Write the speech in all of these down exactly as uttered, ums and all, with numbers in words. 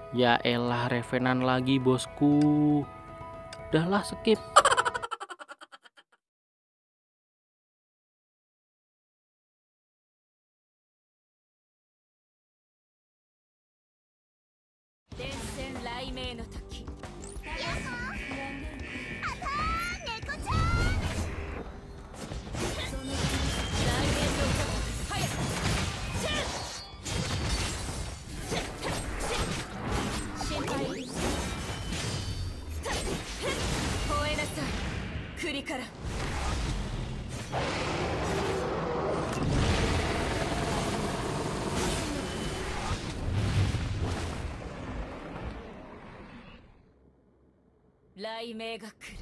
Ya elah, Revenant lagi bosku. Udahlah, skip. 雷鳴が来る。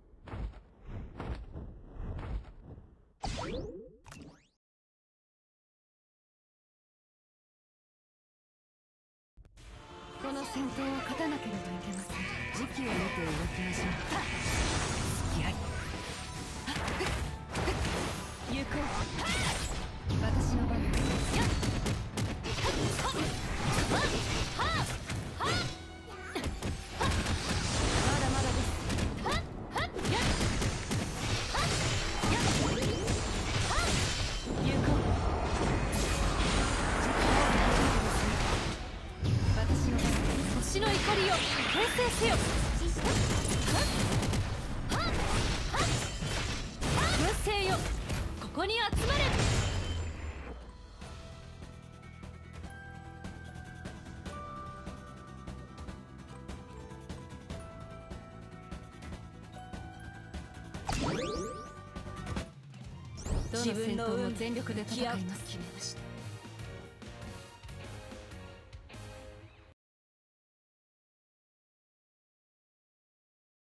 この戦闘を勝たなければいけません。時期を見て動きましょう。付き合い行こう。私の番です。 星の怒りを形成せよ。軍勢よ、ここに集まれ。自分の運も全力で戦います。決めました。